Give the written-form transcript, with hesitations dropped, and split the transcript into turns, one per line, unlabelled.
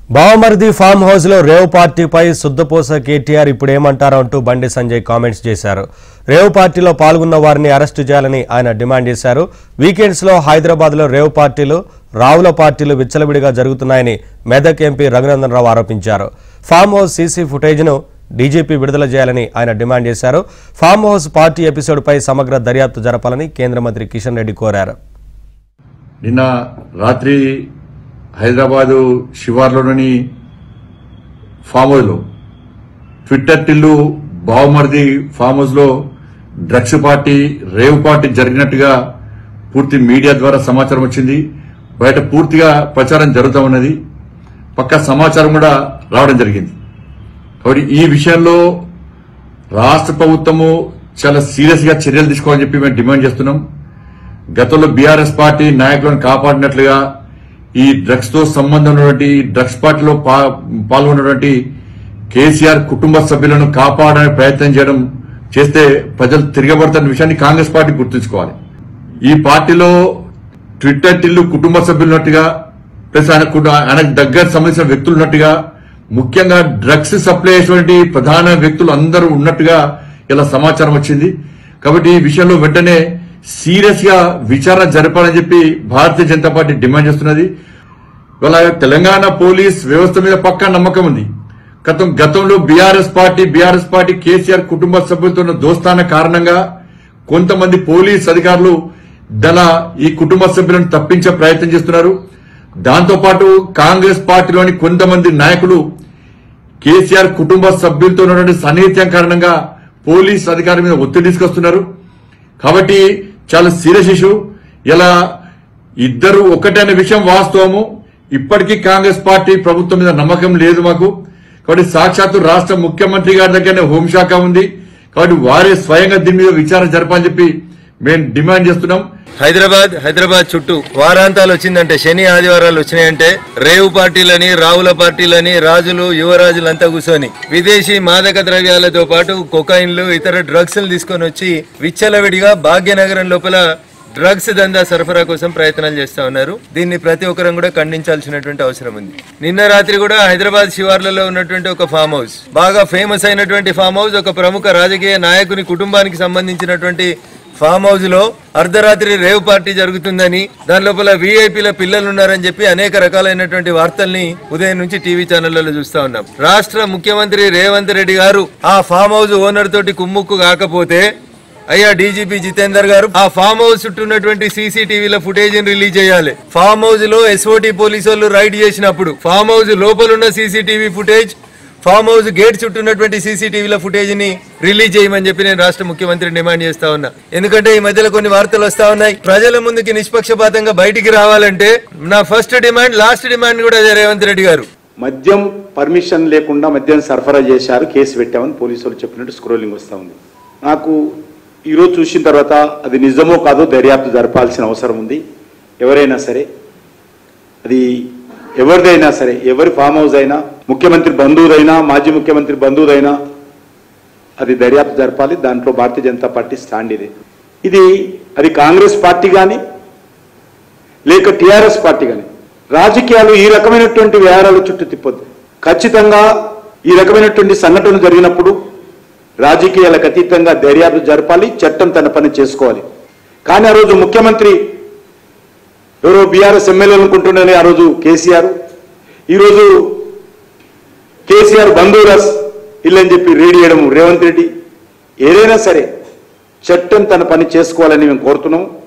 బావమరిది farm house లో rave పార్టీపై సుద్దపోస కేటీఆర్ ఇప్పుడేమంటారో అంటూ బండి సంజయ్ కామెంట్స్ చేశారు. రేవ్ పార్టీలో పాల్గొన్న వారిని అరెస్టు చేయాలని ఆయన డిమాండ్ చేశారు. వీకెండ్స్ లో హైదరాబాద్ లో రేవ్ పార్టీలు, రావుల పార్టీలు విచ్చలవిడిగా జరుగుతున్నాయని మెదక్ ఎంపీ రఘునందన్ రావు ఆరోపించారు. ఫామ్ హౌస్ సీసీ ఫుటేజ్ ను డీజీపీ విడుదల చేయాలని ఆయన డిమాండ్ చేశారు. ఫామ్ హౌస్ పార్టీ ఎపిసోడ్ పై సమగ్ర దర్యాప్తు జరపాలని కేంద్ర మంత్రి కిషన్ రెడ్డి కోరారు.
నిన్న రాత్రి హైదరాబాదు శివార్లోని ఫామ్ హౌస్ లో ట్విట్టర్ టిల్లు బావమరిది ఫామ్ హౌస్ లో డ్రగ్స్ పార్టీ, రేవ్ పార్టీ జరిగినట్టుగా పూర్తి మీడియా ద్వారా సమాచారం వచ్చింది. బయట పూర్తిగా ప్రచారం జరుగుతూ ఉన్నది. పక్కా సమాచారం కూడా రావడం జరిగింది. కాబట్టి ఈ విషయంలో రాష్ట్ర ప్రభుత్వము చాలా సీరియస్ గా చర్యలు తీసుకోవాలని చెప్పి మేము డిమాండ్ చేస్తున్నాం. గతంలో బీఆర్ఎస్ పార్టీ నాయకులను కాపాడినట్లుగా ఈ డ్రగ్స్ తో సంబంధం ఉన్నటువంటి డ్రగ్స్ పార్టీలో పాల్గొన్నటువంటి కేసీఆర్ కుటుంబ సభ్యులను కాపాడడానికి ప్రయత్నం చేయడం చేస్తే ప్రజలు తిరగబడుతున్న విషయాన్ని కాంగ్రెస్ పార్టీ గుర్తుంచుకోవాలి. ఈ పార్టీలో ట్విట్టర్ టిల్లు కుటుంబ సభ్యులున్నట్టుగా, ప్లస్ ఆయనకు దగ్గర సంబంధించిన వ్యక్తులు ఉన్నట్టుగా, ముఖ్యంగా డ్రగ్స్ సప్లై చేసేటువంటి ప్రధాన వ్యక్తులు అందరూ ఉన్నట్టుగా ఇలా సమాచారం వచ్చింది. కాబట్టి ఈ విషయంలో వెంటనే సీరియస్ గా విచారణ జరపాలని చెప్పి భారతీయ జనతా పార్టీ డిమాండ్ చేస్తున్నది. ఇవాళ తెలంగాణ పోలీస్ వ్యవస్థ మీద పక్కా నమ్మకం ఉంది. గతంలో బీఆర్ఎస్ పార్టీ కేసీఆర్ కుటుంబ సభ్యులతో ఉన్న దోస్తాన కారణంగా కొంతమంది పోలీస్ అధికారులు ఈ కుటుంబ సభ్యులను తప్పించే ప్రయత్నం చేస్తున్నారు. దాంతోపాటు కాంగ్రెస్ పార్టీలోని కొంతమంది నాయకులు కేసీఆర్ కుటుంబ సభ్యులతో ఉన్నటువంటి సన్నిహిత్యం కారణంగా పోలీస్ అధికారుల మీద ఒత్తిడి తీసుకొస్తున్నారు. కాబట్టి చాలా సీరియస్ ఇష్యూ. ఇలా ఇద్దరు ఒకటే అనే విషయం వాస్తవము. ఇప్పటికీ కాంగ్రెస్ పార్టీ ప్రభుత్వం మీద నమ్మకం లేదు మాకు. కాబట్టి సాక్షాత్తు రాష్ట్ర ముఖ్యమంత్రి గారి దగ్గరనే హోంశాఖ ఉంది. కాబట్టి వారే స్వయంగా దీని మీద విచారణ జరపాలని చెప్పి మేము డిమాండ్ చేస్తున్నాం.
హైదరాబాద్ చుట్టూ వారాంతాలు వచ్చిందంటే, శని ఆదివారాలు వచ్చినాయంటే రేవు పార్టీలని, రావుల పార్టీలని, రాజులు యువరాజులంతా కూర్చొని విదేశీ మాదక ద్రవ్యాలతో పాటు కొకైన్లు, ఇతర డ్రగ్స్ తీసుకొని వచ్చి విచ్చలవిడిగా భాగ్యనగరం లోపల డ్రగ్స్ దందా సరఫరా కోసం ప్రయత్నాలు చేస్తా ఉన్నారు. దీన్ని ప్రతి ఒక్కరం కూడా ఖండించాల్సినటువంటి అవసరం ఉంది. నిన్న రాత్రి కూడా హైదరాబాద్ శివార్లలో ఉన్నటువంటి ఒక ఫామ్ హౌస్, బాగా ఫేమస్ అయినటువంటి ఫామ్ హౌస్, ఒక ప్రముఖ రాజకీయ నాయకుని కుటుంబానికి సంబంధించినటువంటి ఫామ్ హౌస్ లో అర్ధరాత్రి రేవ్ పార్టీ జరుగుతుందని, దాని లోపల వీఐపీల పిల్లలు ఉన్నారని చెప్పి అనేక రకాలైనటువంటి వార్తల్ని ఉదయం నుంచి టీవీ ఛానళ్లలో చూస్తా ఉన్నాం. రాష్ట్ర ముఖ్యమంత్రి రేవంత్ రెడ్డి గారు ఆ ఫామ్ హౌస్ ఓనర్ తోటి కుమ్ముక్కు కాకపోతే, అయ్యా డీజీపీ జితేందర్ గారు ఆ ఫామ్ హౌస్ చుట్టూ ఉన్నటువంటి సీసీటీవీల ఫుటేజ్ రిలీజ్ చేయాలి. ఫామ్ హౌస్ లో ఎస్ఓటీ పోలీసు వాళ్ళు రైడ్ చేసినప్పుడు ఫామ్ హౌస్ లోపల ఉన్న CCTV footage, farm house gate చుట్టూ ఉన్నటువంటి సీసీటీవీల ఫుటేజ్ ని రిలీజ్ చేయమని చెప్పి నేను రాష్ట్ర ముఖ్యమంత్రిని డిమాండ్ చేస్తా ఉన్నా. ఎందుకంటే ఈ మధ్యలో కొన్ని వార్తలు వస్తా ఉన్నాయి. ప్రజల ముందుకి నిష్పక్షపాతంగా బయటికి రావాలంటే నా ఫస్ట్ డిమాండ్, లాస్ట్ డిమాండ్ కూడా అదే. రేవంత్ రెడ్డి గారు
మద్యం పర్మిషన్ లేకుండా మద్యం సరఫరా చేశారు, కేసు పెట్టామని పోలీసులు చెప్పినట్టు స్క్రోలింగ్ వస్తా ఉంది. నాకు ఈరోజు చూసిన తర్వాత అది నిజమో కాదో దర్యాప్తు జరపాల్సిన అవసరం ఉంది. ఎవరైనా సరే, అది ఎవరిదైనా సరే, ఎవరి ఫామ్ హౌస్ అయినా, ముఖ్యమంత్రి బంధువుదైనా, మాజీ ముఖ్యమంత్రి బంధువుదైనా, అది దర్యాప్తు జరపాలి. దాంట్లో భారతీయ జనతా పార్టీ స్టాండ్ ఇది. అది కాంగ్రెస్ పార్టీ కానీ లేక టీఆర్ఎస్ పార్టీ కానీ, రాజకీయాలు ఈ రకమైనటువంటి వ్యవహారాల చుట్టూ తిప్పొద్దు. ఖచ్చితంగా ఈ రకమైనటువంటి సంఘటనలు జరిగినప్పుడు రాజకీయాలకు అతీతంగా దర్యాప్తు జరపాలి, చట్టం తన పని చేసుకోవాలి. కానీ ఆ రోజు ముఖ్యమంత్రి ఎవరో బీఆర్ఎస్ ఎమ్మెల్యేలు అనుకుంటుండని ఆ రోజు కేసీఆర్, ఈరోజు కేసీఆర్ బంధువురాస్ ఇల్లని చెప్పి రేడి చేయడం రేవంత్ రెడ్డి. ఏదైనా సరే చట్టం తన పని చేసుకోవాలని మేము కోరుతున్నాము.